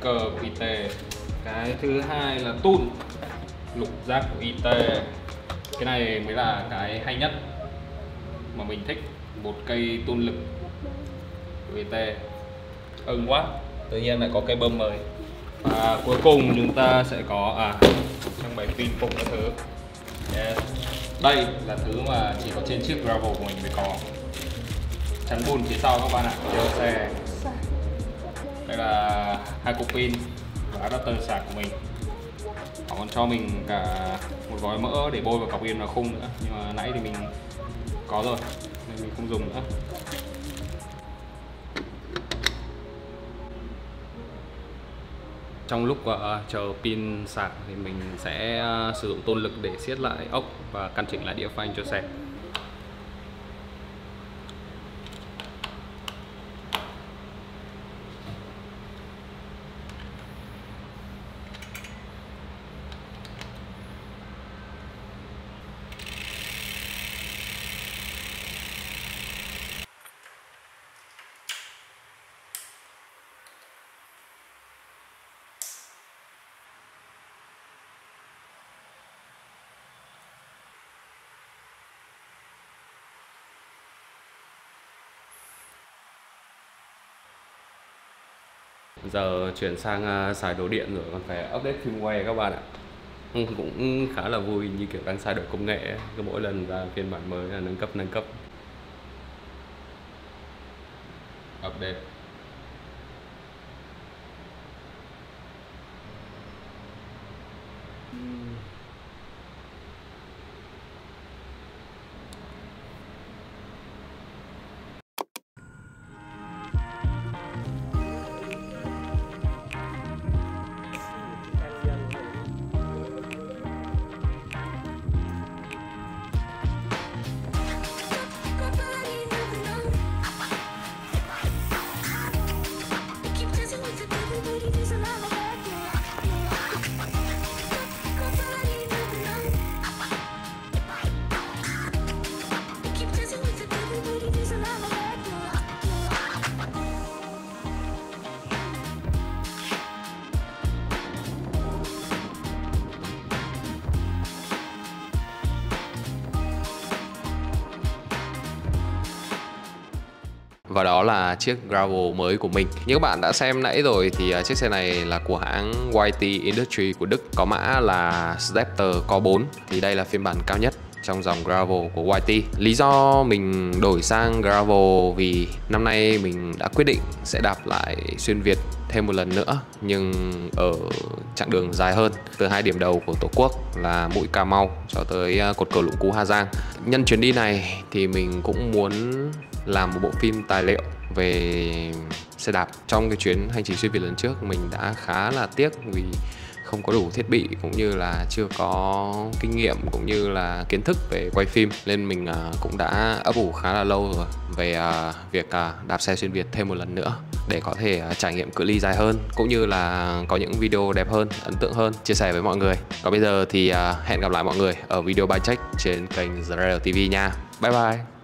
cờ của IT. Cái thứ hai là tun lục giác của IT. Cái này mới là cái hay nhất mà mình thích, một cây tun lực của IT. Ưng quá, tự nhiên lại có cây bơm mới. Và cuối cùng chúng ta sẽ có trang bày pin phụ các thứ. Yes. Đây là thứ mà chỉ có trên chiếc Gravel của mình mới có. Chắn bùn phía sau các bạn ạ, cho xe. Đây là hai cục pin và adapter sạc của mình. Họ còn cho mình cả một gói mỡ để bôi vào cọc pin và khung nữa, nhưng mà nãy thì mình có rồi nên mình không dùng nữa. Trong lúc chờ pin sạc thì mình sẽ sử dụng tôn lực để siết lại ốc và căn chỉnh lại đĩa phanh cho xe. Giờ chuyển sang xài đồ điện rồi, còn phải update firmware các bạn ạ. Cũng khá là vui, như kiểu đang xài đổi công nghệ ấy. Cứ mỗi lần ra phiên bản mới là nâng cấp. Update. Và đó là chiếc Gravel mới của mình. Như các bạn đã xem nãy rồi thì chiếc xe này là của hãng YT Industry của Đức, có mã là Stepter Core 4. Thì đây là phiên bản cao nhất trong dòng Gravel của YT. Lý do mình đổi sang Gravel vì năm nay mình đã quyết định sẽ đạp lại xuyên Việt thêm một lần nữa, nhưng ở chặng đường dài hơn, từ hai điểm đầu của Tổ quốc là mũi Cà Mau cho tới cột cờ Lũng Cú Hà Giang. Nhân chuyến đi này thì mình cũng muốn làm một bộ phim tài liệu về xe đạp. Trong cái chuyến hành trình xuyên Việt lần trước mình đã khá là tiếc vì không có đủ thiết bị cũng như là chưa có kinh nghiệm cũng như là kiến thức về quay phim, nên mình cũng đã ấp ủ khá là lâu rồi về việc đạp xe xuyên Việt thêm một lần nữa để có thể trải nghiệm cự ly dài hơn cũng như là có những video đẹp hơn, ấn tượng hơn chia sẻ với mọi người. Còn bây giờ thì hẹn gặp lại mọi người ở video bike check trên kênh The Rail TV nha. Bye bye.